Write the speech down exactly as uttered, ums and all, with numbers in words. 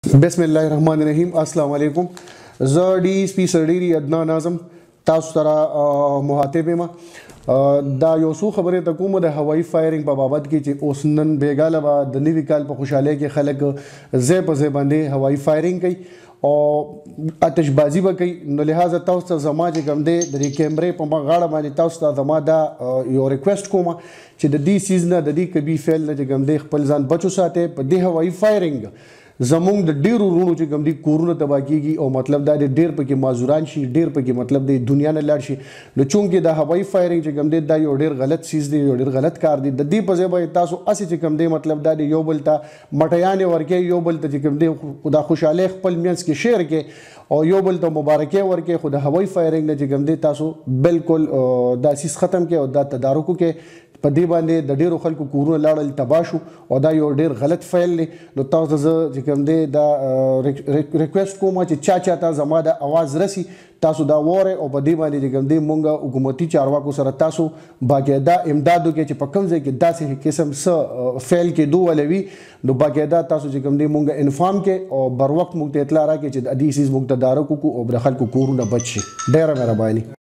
बिस्मिल्लाहिर्रहमानिर्रहीम अस्सलाम वालेकुम ज़ डी एस पी सरडीरी अदनान आज़म तासु सरा मुहातिब मा دا یو څو خبرې ته کوم د هوایي فایرینګ په بابت کې چې اوس نن بیګاله به د نوي کال په خوشحالۍ کې خلک ځای په ځای باندې هوایي فایرینګ کوي او آتشبازي به کوي. نو لہٰذا تاسو ته زما چې کوم دی د دې کیمرې په غاړه باندې تاسو ته زما دا یو ریکویسټ کوم چې د دې سیز نه د دې کبي فعل نه چې کوم دی خپل ځان بچو ساتئ. په دې هوایي فایرینګ زمونږ د ډیرو وروڼو چې کوم دي کورونه تباه کېږي او مطلب دا دی ډیر پکې معذوران شي، ډیر پکې مطلب دی دنیا نه لاړ شي. نو چونکې د هوایي فایرینګ چې کوم دی دا یو ډیر غلط چیز دی، یو ډیر غلط کار دی. د دې په ځای باندې تاسو هسې چې کوم دی مطلب دا دی یو بل ته مټیانې ورکوي، یو بل ته چې کوم دی دا خوشحالۍ خپل منځ کې شیر کړي او یو بل ته مبارکۍ ورکړي. خو د هوایي فایرینګ نه چې کوم دی تاسو بالکل دا سیز ختم کړئ او دا تدارک وکړئ. په دې باندې د ډیرو خلکو کورونه لاړل تباه شو او دا یو ډیر غلط فعل دی. نو تاسو ته زه چې کوم دی دا ریکویسټ کوم چې چا چا ته زما د اواز رسی تاسو دا وره او په دې باندې چې کوم دی مونږ حکومتي چارواکو سره تاسو باقاعده امداد وکړي چې په کوم ځای کې داسې قسم څه فعل کېدو ولوي. نو باقاعده تاسو چې کوم دی مونږ انفارم کړئ او بر وخت مونږ ته اطلاع راکړئ چې د دې سیز مونږ تدارک وکړو او د خلکو کورونه بچ شي. ډیره مهرباني.